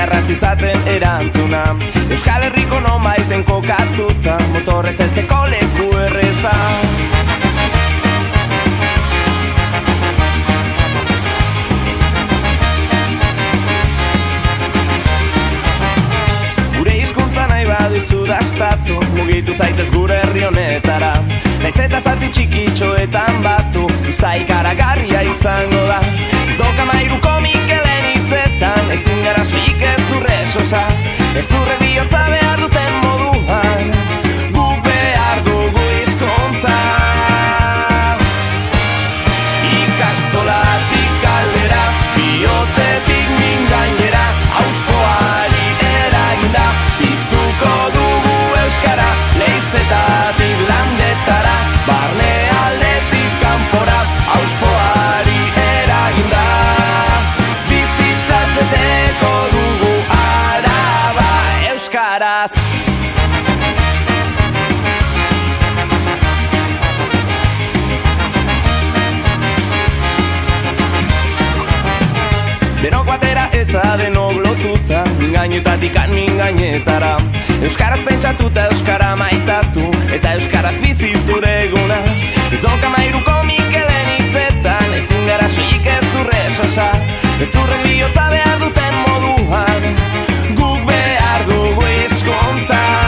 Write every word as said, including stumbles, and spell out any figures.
erraz izaten erantzuna. Euskal Herriko nonbaiten kokatuta, motorrez heltzeko leku erreza. Gure hizkuntza nahi baduzu dastatu, mugitu zaitez gure herri honetara. Naiz eta zati txikitxoetan batu, usta ikaragarria izango da. Ez doka mairuko Mikelen hitzetan, ezin gara suik ez zurre sosa. Ez zurre bihotza behar duten moduan, guk behar dugu hizkuntza. Ikastolatik kalera, bihotzetik min gainera, auspoari eraginda, piztuko dugu euskara, leizetatik landetara, barne aldetik kanpora, auspoari eraginda, bizitzaz beteko dugu Araba euskaraz. Denok batera eta denok lotuta, mingainetatik mingainetara, euskaraz pentsatuta euskara maitatu, eta euskaraz bizi zure eguna. Ez doka mairuko Mikelen hitzetan, ezin gara suik ez zurre sosa. Ez zurren bihotza behar duten moduan, guk behar dugu hizkuntza.